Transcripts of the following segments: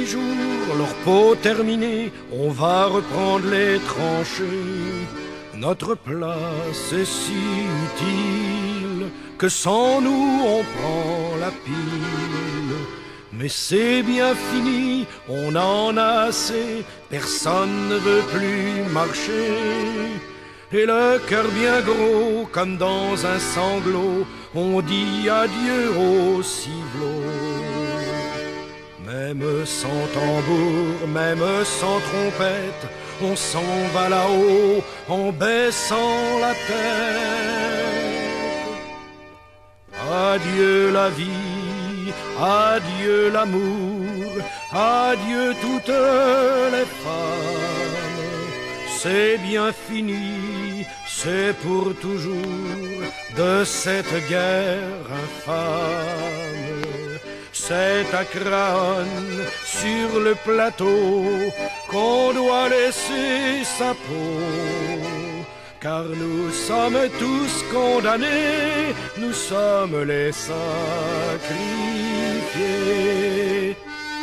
8 jours, leur peau terminée, on va reprendre les tranchées. Notre place est si utile que sans nous on prend la pile. Mais c'est bien fini, on en a assez, personne ne veut plus marcher. Et le cœur bien gros, comme dans un sanglot, on dit adieu au civelot. Même sans tambour, même sans trompette, on s'en va là-haut en baissant la tête. Adieu la vie, adieu l'amour, adieu toutes les femmes. C'est bien fini, c'est pour toujours de cette guerre infâme. C'est à Craonne, sur le plateau, qu'on doit laisser sa peau. Car nous sommes tous condamnés, nous sommes les sacrifiés.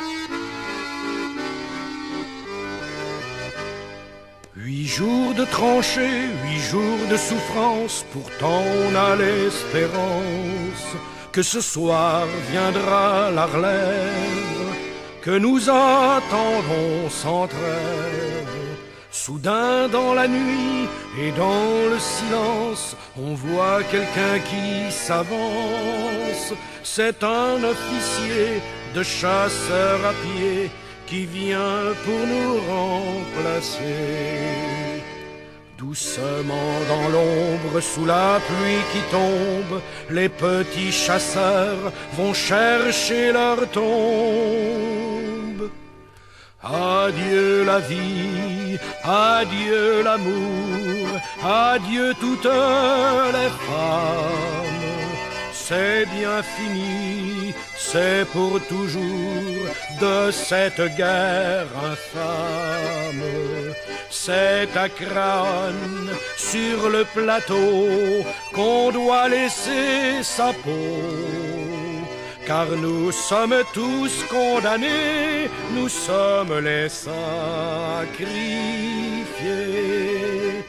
8 jours de tranchées, 8 jours de souffrance, pourtant on a l'espérance que ce soir viendra la relève, que nous attendons sans trêve. Soudain dans la nuit et dans le silence, on voit quelqu'un qui s'avance. C'est un officier de chasseurs à pied qui vient pour nous remplacer. Doucement dans l'ombre, sous la pluie qui tombe, les petits chasseurs vont chercher leur tombe. Adieu la vie, adieu l'amour, adieu toutes les femmes. C'est bien fini, c'est pour toujours de cette guerre infâme. C'est à Craonne, sur le plateau, qu'on doit laisser sa peau. Car nous sommes tous condamnés, nous sommes les sacrifiés.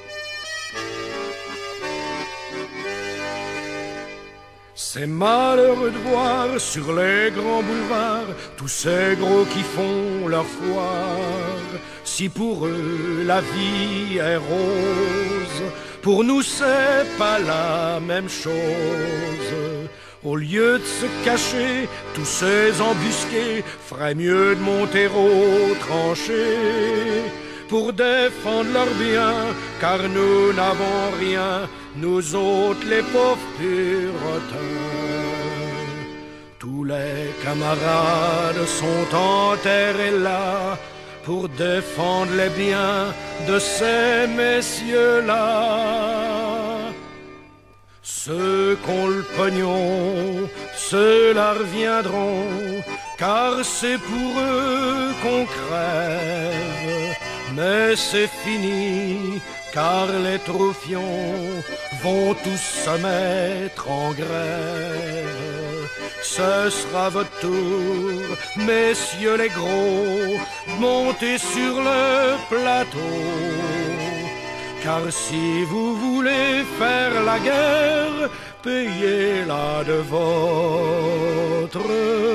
C'est malheureux de voir sur les grands boulevards tous ces gros qui font leur foire. Si pour eux la vie est rose, pour nous c'est pas la même chose. Au lieu de se cacher, tous ces embusqués feraient mieux de monter aux tranchées pour défendre leurs biens, car nous n'avons rien, nous autres les pauvres puritains. Tous les camarades sont enterrés là pour défendre les biens de ces messieurs-là. Ceux qu'ont le pognon, ceux-là reviendront, car c'est pour eux qu'on crève. Mais c'est fini, car les troufions vont tous se mettre en grève. Ce sera votre tour, messieurs les gros, montez sur le plateau. Car si vous voulez faire la guerre, payez-la de votre